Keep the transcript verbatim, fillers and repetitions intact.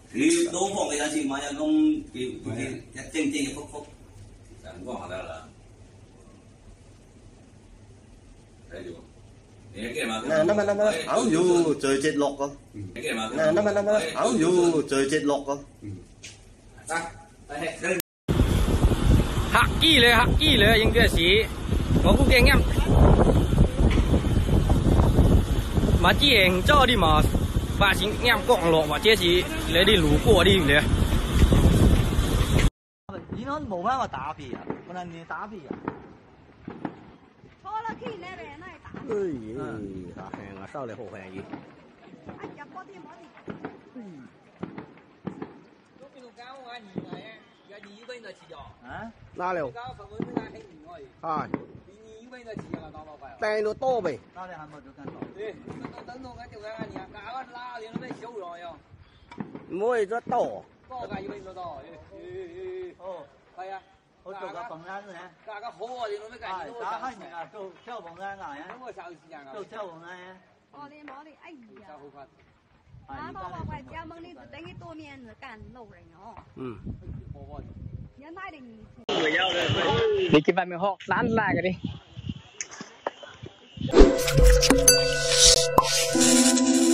thì đố bọn người ta chỉ mà không thì thì chênh chênh phúc phúc chẳng có hả là thấy chưa nè năm năm năm ảo dù trời chết lọt rồi nè năm năm năm ảo dù trời chết lọt rồi หักกี้เลยหักกี้เลยยังเดือดสี我不给俺mà chỉ anh cho đi mà và chính em quăng lộ mà chế chỉ lấy đi lũ của điเลย你那冇辦法打皮啊，不然你打皮啊。 错了，去那边那打。 哎呀，大汉啊，少来好汉嘢。 哎呀，冇啲冇啲。嗯。 啊？哪了？啊。帶到多唄。哪裡還冇做緊多？對，等到緊就緊你啊，搞個拉你都俾少咗又。唔會做多。多㗎要俾做多。哦，係啊。我做個蹦山嘅。搞個好啊，你都俾搞。係，打開人啊，做跳蹦山啊，咁我上時間啊。做跳蹦山啊。 我哋冇啲，哎呀。啊，我我我家門你就等於多面是幹路人哦。嗯。原來的你。 你กินไปไม่หอกร้านแรกกันดิ